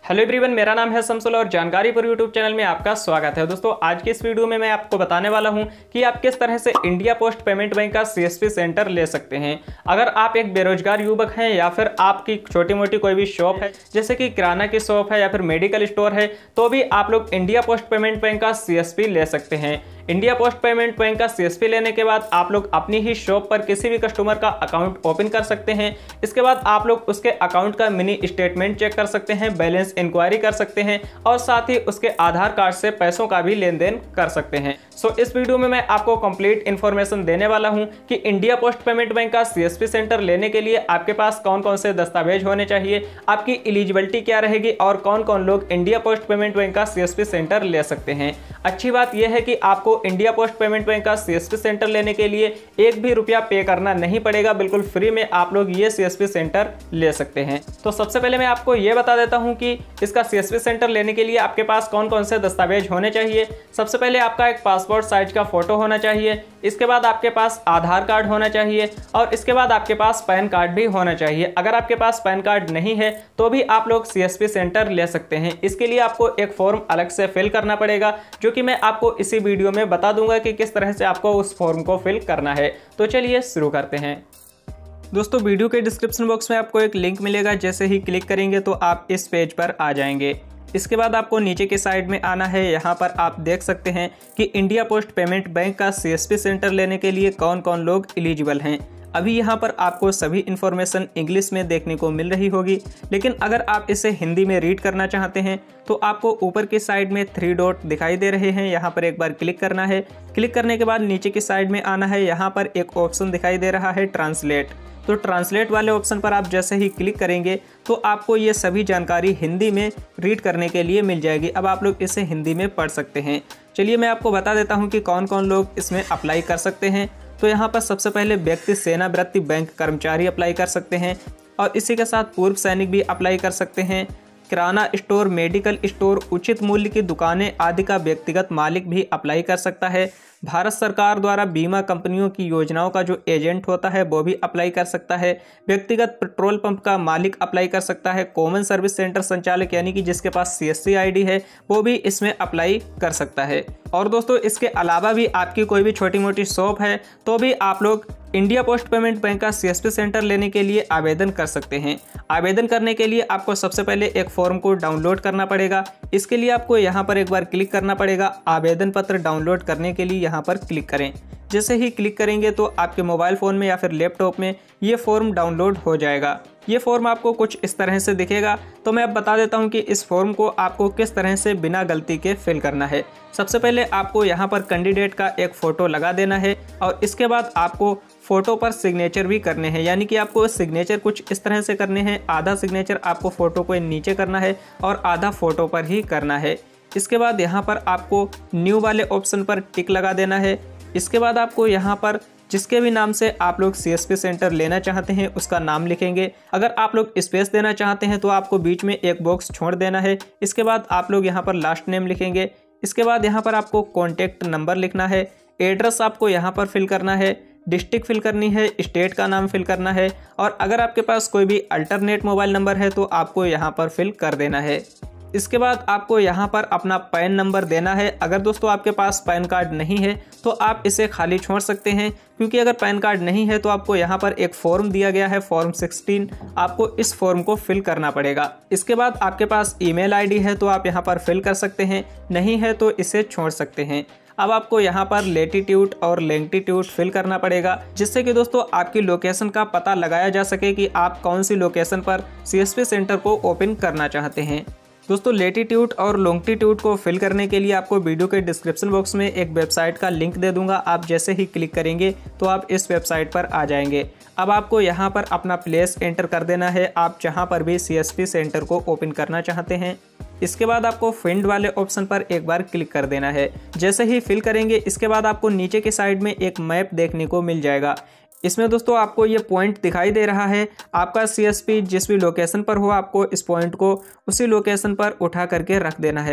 Hello everyone, मेरा नाम है शमसुल और जानकारी पर यूट्यूब चैनल में आपका स्वागत है। दोस्तों, आज की इस वीडियो में मैं आपको बताने वाला हूं कि आप किस तरह से इंडिया पोस्ट पेमेंट बैंक का सीएसपी सेंटर ले सकते हैं। अगर आप एक बेरोजगार युवक हैं या फिर आपकी छोटी मोटी कोई भी शॉप है, जैसे कि किराना की शॉप है या फिर मेडिकल स्टोर है, तो भी आप लोग इंडिया पोस्ट पेमेंट बैंक का सीएसपी ले सकते हैं। इंडिया पोस्ट पेमेंट बैंक का सीएसपी लेने के बाद आप लोग अपनी ही शॉप पर किसी भी कस्टमर का अकाउंट ओपन कर सकते हैं। इसके बाद आप लोग उसके अकाउंट का मिनी स्टेटमेंट चेक कर सकते हैं, बैलेंस इंक्वायरी कर सकते हैं और साथ ही उसके आधार कार्ड से पैसों का भी लेन देन कर सकते हैं। सो इस वीडियो में मैं आपको कंप्लीट इन्फॉर्मेशन देने वाला हूं कि इंडिया पोस्ट पेमेंट बैंक का सीएसपी सेंटर लेने के लिए आपके पास कौन कौन से दस्तावेज होने चाहिए, आपकी एलिजिबिलिटी क्या रहेगी और कौन कौन लोग इंडिया पोस्ट पेमेंट बैंक का सीएसपी सेंटर ले सकते हैं। अच्छी बात यह है कि आपको इंडिया पोस्ट पेमेंट बैंक का सीएसपी सेंटर लेने के लिए एक भी रुपया पे करना नहीं पड़ेगा। बिल्कुल फ्री में आप लोग ये सीएसपी सेंटर ले सकते हैं। तो सबसे पहले मैं आपको ये बता देता हूं कि इसका सीएसपी सेंटर लेने के लिए आपके पास कौन कौन से दस्तावेज होने चाहिए। सबसे पहले आपका एक पासपोर्ट साइज का फोटो होना चाहिए, इसके बाद आपके पास आधार कार्ड होना चाहिए और इसके बाद आपके पास पैन कार्ड भी होना चाहिए। अगर आपके पास पैन कार्ड नहीं है तो भी आप लोग सीएसपी सेंटर ले सकते हैं। इसके लिए आपको एक फॉर्म अलग से फिल करना पड़ेगा, जो कि मैं आपको इसी वीडियो में बता दूंगा कि किस तरह से आपको उस फॉर्म को फिल करना है। तो चलिए शुरू करते हैं। दोस्तों, वीडियो के डिस्क्रिप्शन बॉक्स में आपको एक लिंक मिलेगा, जैसे ही क्लिक करेंगे तो आप इस पेज पर आ जाएंगे। इसके बाद आपको नीचे के साइड में आना है। यहाँ पर आप देख सकते हैं कि इंडिया पोस्ट पेमेंट बैंक का सीएसपी सेंटर लेने के लिए कौन कौन लोग एलिजिबल हैं। अभी यहाँ पर आपको सभी इन्फॉर्मेशन इंग्लिश में देखने को मिल रही होगी, लेकिन अगर आप इसे हिंदी में रीड करना चाहते हैं तो आपको ऊपर की साइड में 3 डॉट दिखाई दे रहे हैं, यहाँ पर एक बार क्लिक करना है। क्लिक करने के बाद नीचे की साइड में आना है। यहाँ पर एक ऑप्शन दिखाई दे रहा है ट्रांसलेट। तो ट्रांसलेट वाले ऑप्शन पर आप जैसे ही क्लिक करेंगे तो आपको ये सभी जानकारी हिंदी में रीड करने के लिए मिल जाएगी। अब आप लोग इसे हिंदी में पढ़ सकते हैं। चलिए मैं आपको बता देता हूँ कि कौन कौन लोग इसमें अप्लाई कर सकते हैं। तो यहाँ पर सबसे पहले व्यक्ति सेवानिवृत्ति बैंक कर्मचारी अप्लाई कर सकते हैं और इसी के साथ पूर्व सैनिक भी अप्लाई कर सकते हैं। किराना स्टोर, मेडिकल स्टोर, उचित मूल्य की दुकानें आदि का व्यक्तिगत मालिक भी अप्लाई कर सकता है। भारत सरकार द्वारा बीमा कंपनियों की योजनाओं का जो एजेंट होता है वो भी अप्लाई कर सकता है। व्यक्तिगत पेट्रोल पंप का मालिक अप्लाई कर सकता है। कॉमन सर्विस सेंटर संचालक यानी कि जिसके पास सीएससी आईडी है वो भी इसमें अप्लाई कर सकता है। और दोस्तों, इसके अलावा भी आपकी कोई भी छोटी मोटी शॉप है तो भी आप लोग इंडिया पोस्ट पेमेंट बैंक का सीएसपी सेंटर लेने के लिए आवेदन कर सकते हैं। आवेदन करने के लिए आपको सबसे पहले एक फॉर्म को डाउनलोड करना पड़ेगा। इसके लिए आपको यहाँ पर एक बार क्लिक करना पड़ेगा। आवेदन पत्र डाउनलोड करने के लिए यहाँ पर क्लिक करें। जैसे ही क्लिक करेंगे तो आपके मोबाइल फ़ोन में या फिर लैपटॉप में ये फॉर्म डाउनलोड हो जाएगा। ये फॉर्म आपको कुछ इस तरह से दिखेगा। तो मैं अब बता देता हूँ कि इस फॉर्म को आपको किस तरह से बिना गलती के फिल करना है। सबसे पहले आपको यहाँ पर कैंडिडेट का एक फ़ोटो लगा देना है और इसके बाद आपको फ़ोटो पर सिग्नेचर भी करने हैं, यानी कि आपको सिग्नेचर कुछ इस तरह से करने हैं। आधा सिग्नेचर आपको फ़ोटो को नीचे करना है और आधा फ़ोटो पर ही करना है। इसके बाद यहाँ पर आपको न्यू वाले ऑप्शन पर टिक लगा देना है। इसके बाद आपको यहाँ पर जिसके भी नाम से आप लोग सीएसपी सेंटर लेना चाहते हैं उसका नाम लिखेंगे। अगर आप लोग स्पेस देना चाहते हैं तो आपको बीच में एक बॉक्स छोड़ देना है। इसके बाद आप लोग यहाँ पर लास्ट नेम लिखेंगे। इसके बाद यहाँ पर आपको कॉन्टैक्ट नंबर लिखना है। एड्रेस आपको यहाँ पर फिल करना है। डिस्ट्रिक्ट फिल करनी है। स्टेट का नाम फिल करना है और अगर आपके पास कोई भी अल्टरनेट मोबाइल नंबर है तो आपको यहाँ पर फिल कर देना है। इसके बाद आपको यहाँ पर अपना पैन नंबर देना है। अगर दोस्तों आपके पास पैन कार्ड नहीं है तो आप इसे खाली छोड़ सकते हैं, क्योंकि अगर पैन कार्ड नहीं है तो आपको यहाँ पर एक फॉर्म दिया गया है, फॉर्म 16। आपको इस फॉर्म को फिल करना पड़ेगा। इसके बाद आपके पास ईमेल आईडी है तो आप यहाँ पर फिल कर सकते हैं, नहीं है तो इसे छोड़ सकते हैं। अब आपको यहाँ पर लेटीट्यूड और लॉन्गिट्यूड फिल करना पड़ेगा, जिससे कि दोस्तों आपकी लोकेशन का पता लगाया जा सके कि आप कौन सी लोकेशन पर सीएसपी सेंटर को ओपन करना चाहते हैं। दोस्तों, लेटीट्यूड और लॉन्गिट्यूड को फिल करने के लिए आपको वीडियो के डिस्क्रिप्शन बॉक्स में एक वेबसाइट का लिंक दे दूंगा। आप जैसे ही क्लिक करेंगे तो आप इस वेबसाइट पर आ जाएंगे। अब आपको यहाँ पर अपना प्लेस एंटर कर देना है, आप जहाँ पर भी सीएसपी सेंटर को ओपन करना चाहते हैं। इसके बाद आपको फाइंड वाले ऑप्शन पर एक बार क्लिक कर देना है। जैसे ही फिल करेंगे इसके बाद आपको नीचे की साइड में एक मैप देखने को मिल जाएगा। इसमें दोस्तों आपको ये पॉइंट दिखाई दे रहा है। आपका सीएसपी जिस भी लोकेशन पर हो आपको इस पॉइंट को उसी लोकेशन पर उठा करके रख देना है।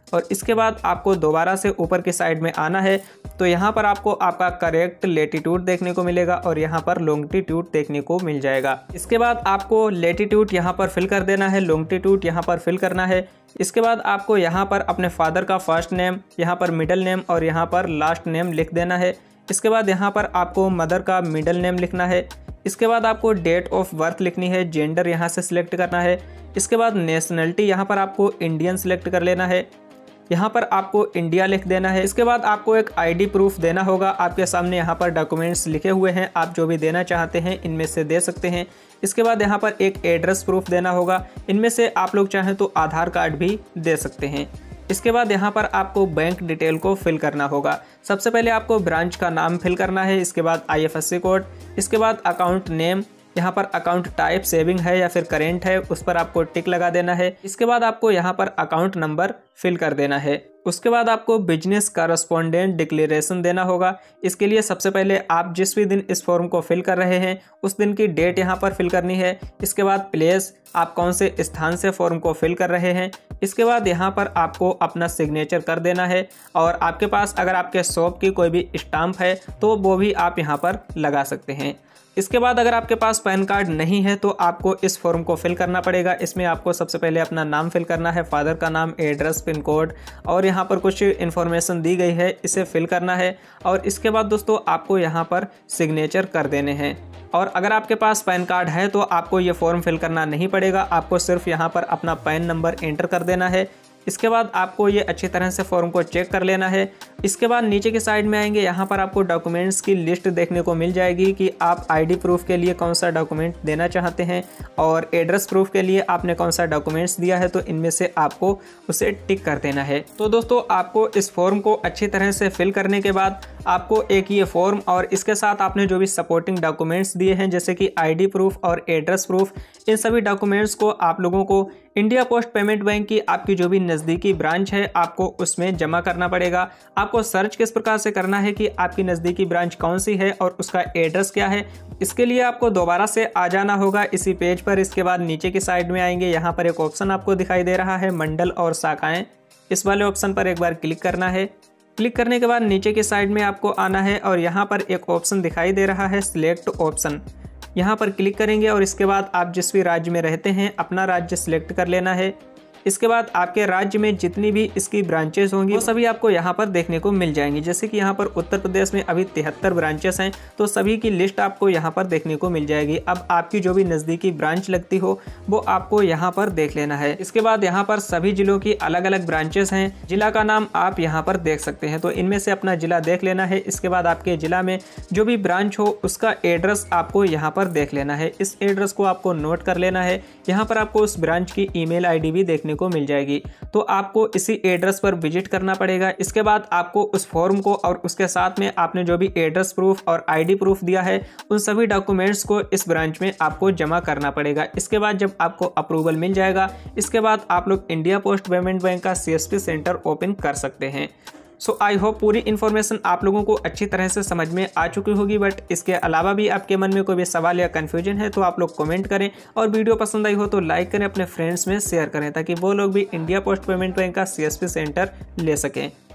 और इसके बाद आपको दोबारा से ऊपर की साइड में आना है तो यहाँ पर आपको आपका करेक्ट लेटीट्यूड देखने को मिलेगा और यहाँ पर लॉन्गिट्यूड देखने को मिल जाएगा। इसके बाद आपको लेटीट्यूड यहाँ पर फिल कर देना है, लॉन्गिट्यूड यहाँ पर फिल करना है। इसके बाद आपको यहाँ पर अपने फादर का फर्स्ट नेम, यहाँ पर मिडिल नेम और यहाँ पर लास्ट नेम लिख देना है। इसके बाद यहाँ पर आपको मदर का मिडिल नेम लिखना है। इसके बाद आपको डेट ऑफ बर्थ लिखनी है, जेंडर यहाँ से सिलेक्ट करना है। इसके बाद नेशनलिटी यहाँ पर आपको इंडियन सिलेक्ट कर लेना है, यहाँ पर आपको इंडिया लिख देना है। इसके बाद आपको एक आईडी प्रूफ देना होगा। आपके सामने यहाँ पर डॉक्यूमेंट्स लिखे हुए हैं, आप जो भी देना चाहते हैं इनमें से दे सकते हैं। इसके बाद यहाँ पर एक एड्रेस प्रूफ देना होगा, इनमें से आप लोग चाहें तो आधार कार्ड भी दे सकते हैं। इसके बाद यहाँ पर आपको बैंक डिटेल को फिल करना होगा। सबसे पहले आपको ब्रांच का नाम फिल करना है, इसके बाद IFSC कोड, इसके बाद अकाउंट नेम, यहाँ पर अकाउंट टाइप सेविंग है या फिर करेंट है उस पर आपको टिक लगा देना है। इसके बाद आपको यहाँ पर अकाउंट नंबर फिल कर देना है। उसके बाद आपको बिजनेस कॉरेस्पोंडेंट डिक्लेरेशन देना होगा। इसके लिए सबसे पहले आप जिस भी दिन इस फॉर्म को फिल कर रहे हैं उस दिन की डेट यहाँ पर फिल करनी है। इसके बाद प्लेस, आप कौन से स्थान से फॉर्म को फिल कर रहे हैं। इसके बाद यहाँ पर आपको अपना सिग्नेचर कर देना है और आपके पास अगर आपके शॉप की कोई भी स्टाम्प है तो वो भी आप यहाँ पर लगा सकते हैं। इसके बाद अगर आपके पास पैन कार्ड नहीं है तो आपको इस फॉर्म को फिल करना पड़ेगा। इसमें आपको सबसे पहले अपना नाम फिल करना है, फादर का नाम, एड्रेस, पिन कोड और यहाँ पर कुछ इन्फॉर्मेशन दी गई है, इसे फिल करना है। और इसके बाद दोस्तों आपको यहाँ पर सिग्नेचर कर देने हैं। और अगर आपके पास पैन कार्ड है तो आपको ये फॉर्म फिल करना नहीं पड़ेगा, आपको सिर्फ यहाँ पर अपना पैन नंबर एंटर कर देना है। इसके बाद आपको ये अच्छी तरह से फॉर्म को चेक कर लेना है। इसके बाद नीचे की साइड में आएंगे, यहाँ पर आपको डॉक्यूमेंट्स की लिस्ट देखने को मिल जाएगी कि आप आईडी प्रूफ के लिए कौन सा डॉक्यूमेंट देना चाहते हैं और एड्रेस प्रूफ के लिए आपने कौन सा डॉक्यूमेंट्स दिया है, तो इनमें से आपको उसे टिक कर देना है। तो दोस्तों आपको इस फॉर्म को अच्छी तरह से फिल करने के बाद आपको एक ये फॉर्म और इसके साथ आपने जो भी सपोर्टिंग डॉक्यूमेंट्स दिए हैं जैसे कि आईडी प्रूफ और एड्रेस प्रूफ, इन सभी डॉक्यूमेंट्स को आप लोगों को इंडिया पोस्ट पेमेंट बैंक की आपकी जो भी नज़दीकी ब्रांच है आपको उसमें जमा करना पड़ेगा। आपको सर्च किस प्रकार से करना है कि आपकी नज़दीकी ब्रांच कौन सी है और उसका एड्रेस क्या है, इसके लिए आपको दोबारा से आ जाना होगा इसी पेज पर। इसके बाद नीचे की साइड में आएंगे, यहाँ पर एक ऑप्शन आपको दिखाई दे रहा है मंडल और शाखाएं, इस वाले ऑप्शन पर एक बार क्लिक करना है। क्लिक करने के बाद नीचे की साइड में आपको आना है और यहाँ पर एक ऑप्शन दिखाई दे रहा है सिलेक्ट ऑप्शन, यहाँ पर क्लिक करेंगे और इसके बाद आप जिस भी राज्य में रहते हैं अपना राज्य सिलेक्ट कर लेना है। इसके बाद आपके राज्य में जितनी भी इसकी ब्रांचेस होंगी वो सभी आपको यहाँ पर देखने को मिल जाएंगी। जैसे कि यहाँ पर उत्तर प्रदेश में अभी 73 ब्रांचेस हैं, तो सभी की लिस्ट आपको यहाँ पर देखने को मिल जाएगी। अब आपकी जो भी नज़दीकी ब्रांच लगती हो वो आपको यहाँ पर देख लेना है। इसके बाद यहाँ पर सभी जिलों की अलग अलग ब्रांचेस हैं, जिला का नाम आप यहाँ पर देख सकते हैं, तो इनमें से अपना जिला देख लेना है। इसके बाद आपके जिला में जो भी ब्रांच हो उसका एड्रेस आपको यहाँ पर देख लेना है। इस एड्रेस को आपको नोट कर लेना है। यहाँ पर आपको उस ब्रांच की ईमेल आईडी भी देखने को मिल जाएगी, तो आपको इसी एड्रेस पर विजिट करना पड़ेगा। इसके बाद आपको उस फॉर्म को और उसके साथ में आपने जो भी एड्रेस प्रूफ और आईडी प्रूफ दिया है उन सभी डॉक्यूमेंट्स को इस ब्रांच में आपको जमा करना पड़ेगा। इसके बाद जब आपको अप्रूवल मिल जाएगा इसके बाद आप लोग इंडिया पोस्ट पेमेंट बैंक का CSP सेंटर ओपन कर सकते हैं। सो आई होप पूरी इन्फॉर्मेशन आप लोगों को अच्छी तरह से समझ में आ चुकी होगी। बट इसके अलावा भी आपके मन में कोई भी सवाल या कन्फ्यूजन है तो आप लोग कमेंट करें और वीडियो पसंद आई हो तो लाइक करें, अपने फ्रेंड्स में शेयर करें ताकि वो लोग भी इंडिया पोस्ट पेमेंट बैंक का CSP सेंटर ले सकें।